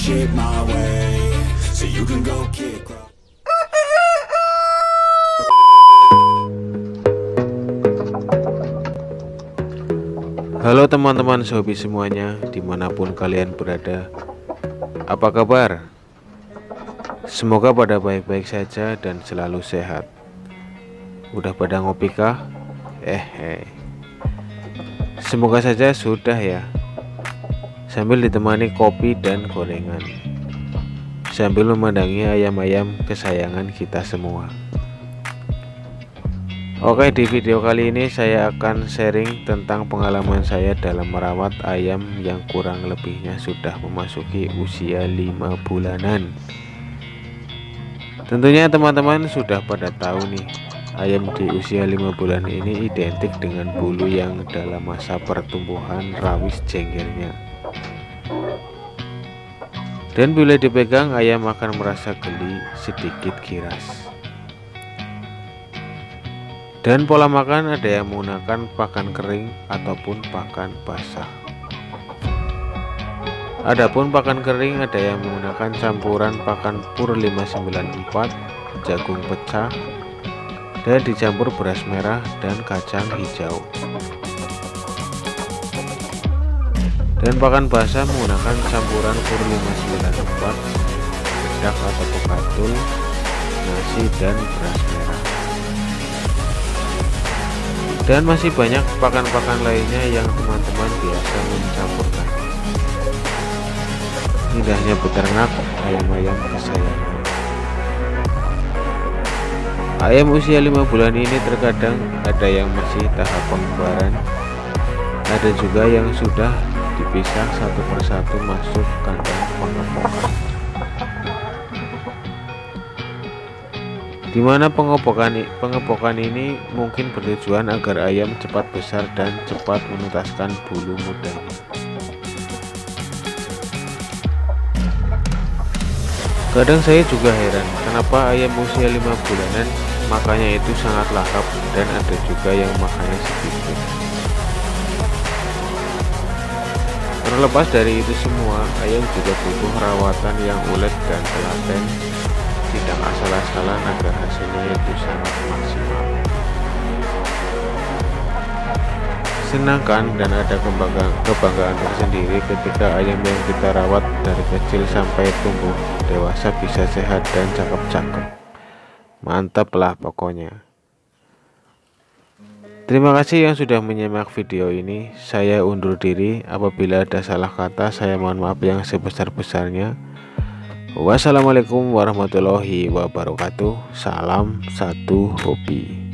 shit my way, so you can go kick rocks. Halo teman-teman Shopee semuanya, dimanapun kalian berada, apa kabar? Semoga pada baik-baik saja dan selalu sehat. Udah pada ngopi kah? Semoga saja sudah ya. Sambil ditemani kopi dan gorengan, sambil memandangi ayam-ayam kesayangan kita semua. Oke, di video kali ini saya akan sharing tentang pengalaman saya dalam merawat ayam yang kurang lebihnya sudah memasuki usia 5 bulanan. Tentunya teman-teman sudah pada tahu nih, ayam di usia 5 bulan ini identik dengan bulu yang dalam masa pertumbuhan rawis jenggernya. Dan bila dipegang, ayam akan merasa geli, sedikit giras. Dan pola makan ada yang menggunakan pakan kering ataupun pakan basah. Adapun pakan kering ada yang menggunakan campuran pakan pur 594, jagung pecah, dan dicampur beras merah dan kacang hijau. Dan pakan basah menggunakan campuran pur 594, bedak atau pekatul, nasi, dan beras merah. Dan masih banyak pakan-pakan lainnya yang teman-teman biasa mencampurkan. Indahnya beternak ayam-ayam kesayangan. Ayam usia 5 bulan ini terkadang ada yang masih tahap pengembaraan, ada juga yang sudah dipisah satu persatu masuk kandang pengepokan, di mana pengepokan ini mungkin bertujuan agar ayam cepat besar dan cepat menuntaskan bulu mudanya. Kadang saya juga heran kenapa ayam usia 5 bulanan makannya itu sangat lahap dan ada juga yang makannya sedikit. Terlepas dari itu semua, ayam juga butuh rawatan yang ulet dan telaten, tidak asal-asalan agar hasilnya itu sangat maksimal. Senangkan dan ada kebanggaan tersendiri ketika ayam yang kita rawat dari kecil sampai tumbuh dewasa bisa sehat dan cakep-cakep. Mantap lah pokoknya. Terima kasih yang sudah menyimak video ini. Saya undur diri. Apabila ada salah kata, saya mohon maaf yang sebesar-besarnya. Wassalamualaikum warahmatullahi wabarakatuh. Salam satu hobi.